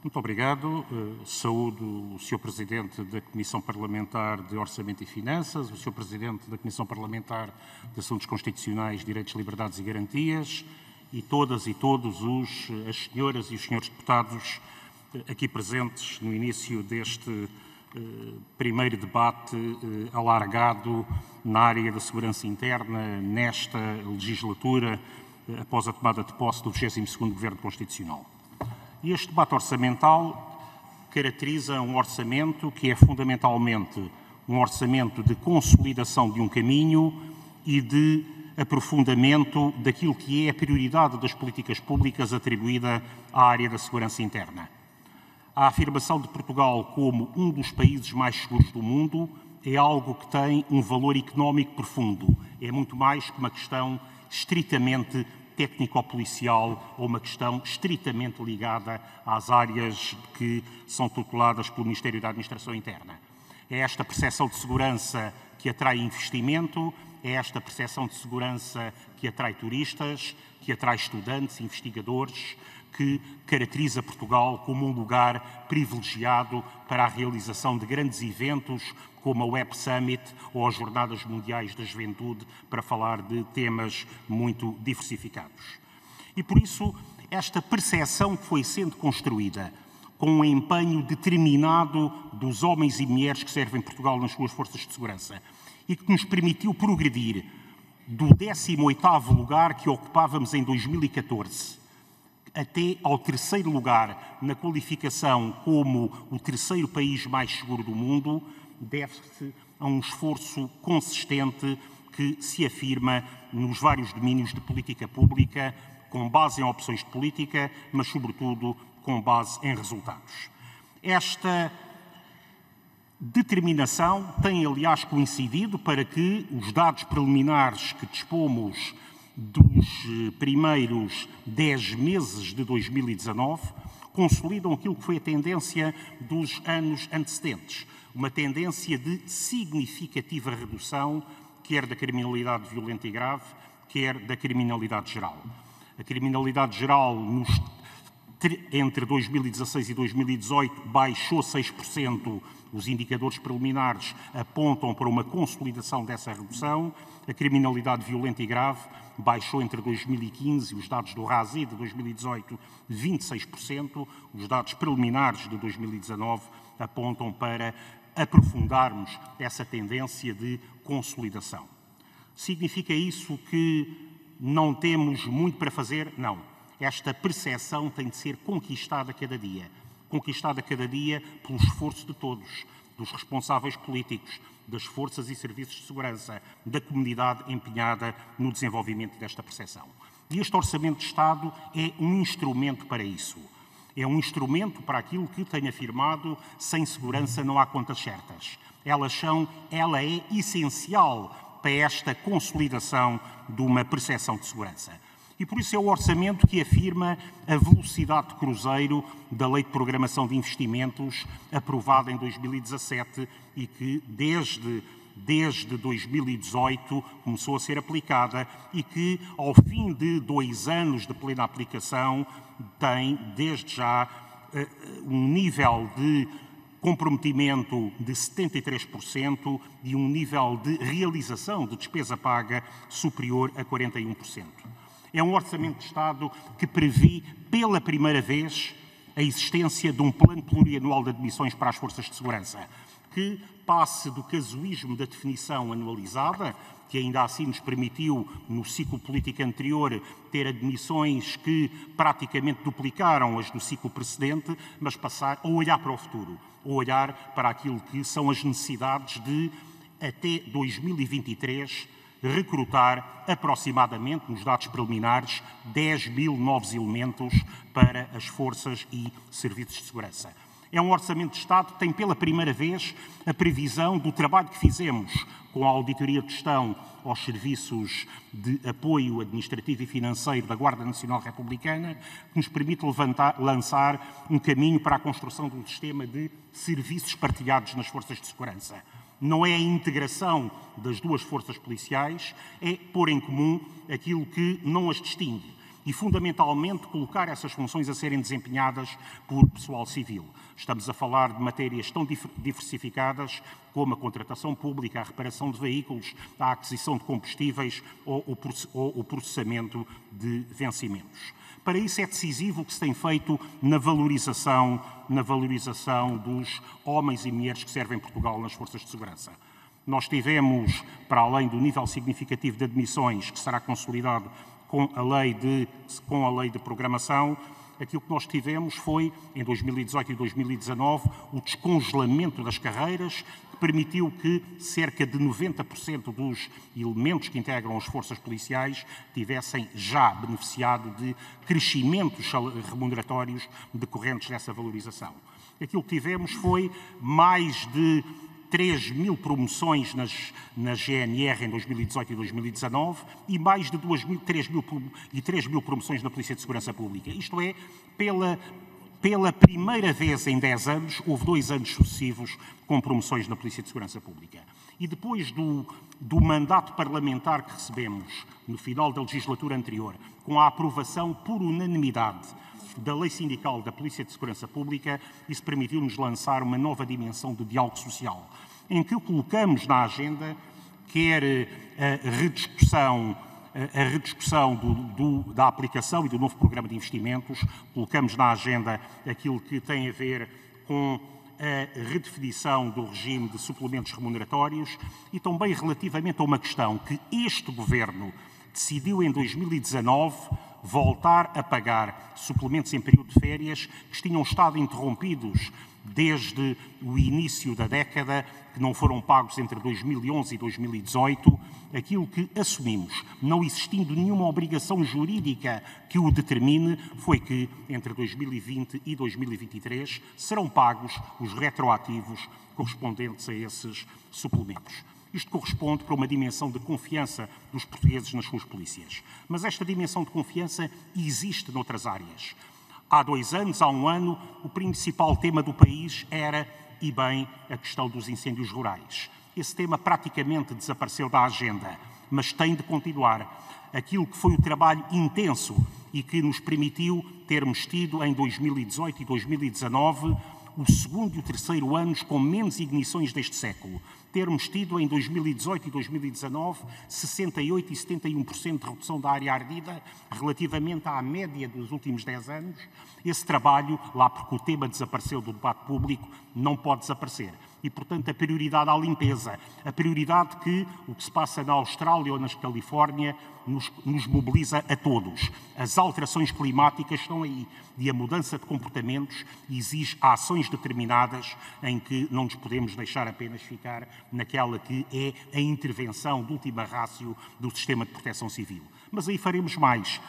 Muito obrigado. Saúdo o Sr. Presidente da Comissão Parlamentar de Orçamento e Finanças, o Sr. Presidente da Comissão Parlamentar de Assuntos Constitucionais, Direitos, Liberdades e Garantias e todas e todos as senhoras e os senhores deputados aqui presentes no início deste primeiro debate alargado na área da segurança interna nesta legislatura após a tomada de posse do 22º Governo Constitucional. E este debate orçamental caracteriza um orçamento que é fundamentalmente um orçamento de consolidação de um caminho e de aprofundamento daquilo que é a prioridade das políticas públicas atribuída à área da segurança interna. A afirmação de Portugal como um dos países mais seguros do mundo é algo que tem um valor económico profundo. É muito mais que uma questão estritamente técnico-policial ou uma questão estritamente ligada às áreas que são tuteladas pelo Ministério da Administração Interna. É esta percepção de segurança que atrai investimento, é esta percepção de segurança que atrai turistas, que atrai estudantes, investigadores, que caracteriza Portugal como um lugar privilegiado para a realização de grandes eventos como a Web Summit ou as Jornadas Mundiais da Juventude, para falar de temas muito diversificados. E por isso, esta percepção que foi sendo construída com um empenho determinado dos homens e mulheres que servem Portugal nas suas forças de segurança e que nos permitiu progredir do 18º lugar que ocupávamos em 2014 até ao 3º lugar na qualificação como o 3º país mais seguro do mundo, deve-se a um esforço consistente que se afirma nos vários domínios de política pública, com base em opções de política, mas, sobretudo, com base em resultados. Esta determinação tem, aliás, coincidido para que os dados preliminares que dispomos dos primeiros 10 meses de 2019 consolidam aquilo que foi a tendência dos anos antecedentes. Uma tendência de significativa redução, quer da criminalidade violenta e grave, quer da criminalidade geral. A criminalidade geral, entre 2016 e 2018, baixou 6%. Os indicadores preliminares apontam para uma consolidação dessa redução. A criminalidade violenta e grave baixou entre 2015, os dados do RASI de 2018, 26%. Os dados preliminares de 2019 apontam para aprofundarmos essa tendência de consolidação. Significa isso que não temos muito para fazer? Não. Esta percepção tem de ser conquistada cada dia. Conquistada cada dia pelo esforço de todos, dos responsáveis políticos, das forças e serviços de segurança, da comunidade empenhada no desenvolvimento desta percepção. E este Orçamento de Estado é um instrumento para isso. É um instrumento para aquilo que tenho afirmado: sem segurança não há contas certas. Ela é essencial para esta consolidação de uma percepção de segurança. E por isso é o orçamento que afirma a velocidade de cruzeiro da Lei de Programação de Investimentos, aprovada em 2017 e que desde 2018 começou a ser aplicada e que, ao fim de 2 anos de plena aplicação, tem, desde já, um nível de comprometimento de 73% e um nível de realização de despesa paga superior a 41%. É um Orçamento de Estado que prevê, pela primeira vez, a existência de um plano plurianual de admissões para as forças de segurança, que passe do casuísmo da definição anualizada, que ainda assim nos permitiu, no ciclo político anterior, ter admissões que praticamente duplicaram as do ciclo precedente, mas passar a olhar para o futuro, a olhar para aquilo que são as necessidades de, até 2023, recrutar aproximadamente, nos dados preliminares, 10 mil novos elementos para as forças e serviços de segurança. É um Orçamento de Estado que tem pela primeira vez a previsão do trabalho que fizemos com a auditoria de gestão aos serviços de apoio administrativo e financeiro da Guarda Nacional Republicana, que nos permite lançar um caminho para a construção de um sistema de serviços partilhados nas forças de segurança. Não é a integração das duas forças policiais, é pôr em comum aquilo que não as distingue. e, fundamentalmente, colocar essas funções a serem desempenhadas por pessoal civil. Estamos a falar de matérias tão diversificadas como a contratação pública, a reparação de veículos, a aquisição de combustíveis ou o processamento de vencimentos. Para isso é decisivo o que se tem feito na valorização dos homens e mulheres que servem Portugal nas forças de segurança. Nós tivemos, para além do nível significativo de admissões, que será consolidado com a lei de programação, aquilo que nós tivemos foi, em 2018 e 2019, o descongelamento das carreiras, que permitiu que cerca de 90% dos elementos que integram as forças policiais tivessem já beneficiado de crescimentos remuneratórios decorrentes dessa valorização. Aquilo que tivemos foi mais de 3.000 promoções na GNR em 2018 e 2019 e mais de 3.000 promoções na Polícia de Segurança Pública. Isto é, pela primeira vez em 10 anos, houve 2 anos sucessivos com promoções na Polícia de Segurança Pública. E depois do mandato parlamentar que recebemos no final da legislatura anterior, com a aprovação por unanimidade da Lei Sindical da Polícia de Segurança Pública, isso permitiu-nos lançar uma nova dimensão de diálogo social, em que colocamos na agenda quer a rediscussão da aplicação e do novo programa de investimentos, colocamos na agenda aquilo que tem a ver com a redefinição do regime de suplementos remuneratórios e também relativamente a uma questão que este Governo decidiu em 2019 voltar a pagar suplementos em período de férias que tinham estado interrompidos desde o início da década, que não foram pagos entre 2011 e 2018, aquilo que assumimos, não existindo nenhuma obrigação jurídica que o determine, foi que entre 2020 e 2023 serão pagos os retroativos correspondentes a esses suplementos. Isto corresponde para uma dimensão de confiança dos portugueses nas suas polícias. Mas esta dimensão de confiança existe noutras áreas. Há 2 anos, há 1 ano, o principal tema do país era, e bem, a questão dos incêndios rurais. Esse tema praticamente desapareceu da agenda, mas tem de continuar. Aquilo que foi o trabalho intenso e que nos permitiu termos tido em 2018 e 2019 o 2º e o 3º anos com menos ignições deste século. Termos tido em 2018 e 2019 68% e 71% de redução da área ardida relativamente à média dos últimos 10 anos. Esse trabalho, lá porque o tema desapareceu do debate público, não pode desaparecer. E, portanto, a prioridade à limpeza, a prioridade que o que se passa na Austrália ou na Califórnia nos mobiliza a todos. As alterações climáticas estão aí e a mudança de comportamentos exige ações determinadas em que não nos podemos deixar apenas ficar naquela que é a intervenção de última rácio do sistema de proteção civil. Mas aí faremos mais.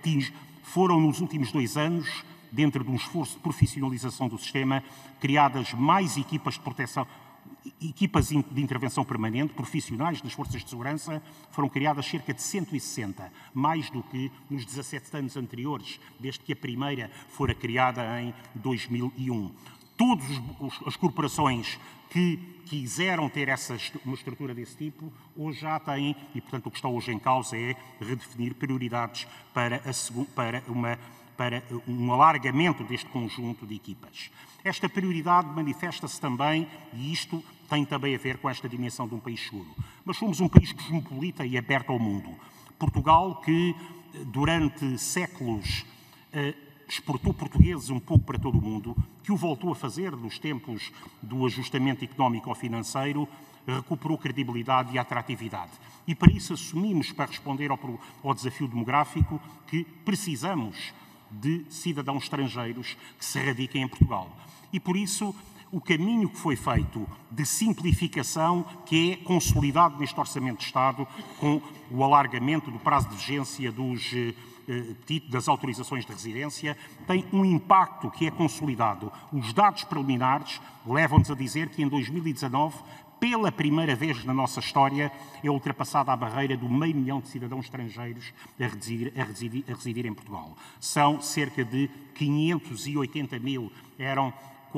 Foram nos últimos 2 anos, dentro de um esforço de profissionalização do sistema, criadas mais equipas de proteção, equipas de intervenção permanente, profissionais das forças de segurança, foram criadas cerca de 160, mais do que nos 17 anos anteriores, desde que a primeira fora criada em 2001. Todas as corporações que quiseram ter uma estrutura desse tipo, hoje já têm, e portanto o que está hoje em causa é redefinir prioridades para um alargamento deste conjunto de equipas. Esta prioridade manifesta-se também, e isto tem também a ver com esta dimensão de um país seguro. Mas somos um país cosmopolita e aberto ao mundo. Portugal, que durante séculos exportou portugueses um pouco para todo o mundo, que o voltou a fazer nos tempos do ajustamento económico-financeiro, recuperou credibilidade e atratividade. E para isso assumimos, para responder ao desafio demográfico, que precisamos de cidadãos estrangeiros que se radiquem em Portugal. E por isso o caminho que foi feito de simplificação, que é consolidado neste Orçamento de Estado, com o alargamento do prazo de vigência das autorizações de residência, tem um impacto que é consolidado. Os dados preliminares levam-nos a dizer que em 2019, pela primeira vez na nossa história, é ultrapassada a barreira do 500 mil de cidadãos estrangeiros a residir em Portugal. São cerca de 580 mil, eram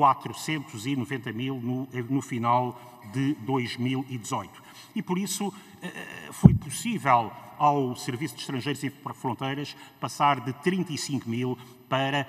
490 mil no final de 2018. E por isso foi possível ao Serviço de Estrangeiros e Fronteiras passar de 35 mil para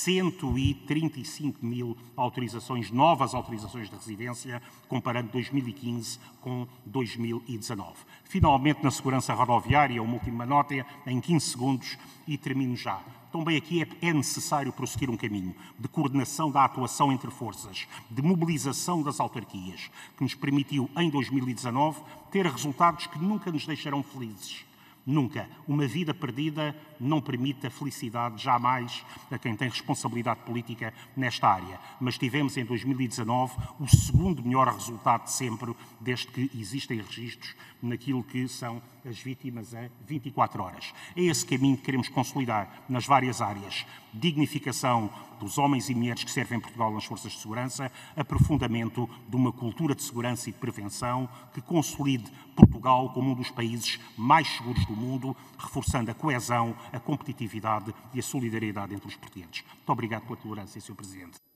135 mil autorizações, novas autorizações de residência, comparando 2015 com 2019. Finalmente, na segurança rodoviária, uma última nota em 15 segundos e termino já. Também aqui é necessário prosseguir um caminho de coordenação da atuação entre forças, de mobilização das autarquias, que nos permitiu, em 2019, ter resultados que nunca nos deixarão felizes. Nunca. Uma vida perdida não permite a felicidade jamais a quem tem responsabilidade política nesta área. Mas tivemos em 2019 o segundo melhor resultado de sempre, desde que existem registros naquilo que são as vítimas a 24 horas. É esse caminho que queremos consolidar nas várias áreas. Dignificação dos homens e mulheres que servem Portugal nas forças de segurança, aprofundamento de uma cultura de segurança e de prevenção que consolide Portugal como um dos países mais seguros do mundo, reforçando a coesão, a competitividade e a solidariedade entre os portugueses. Muito obrigado pela tolerância, Sr. Presidente.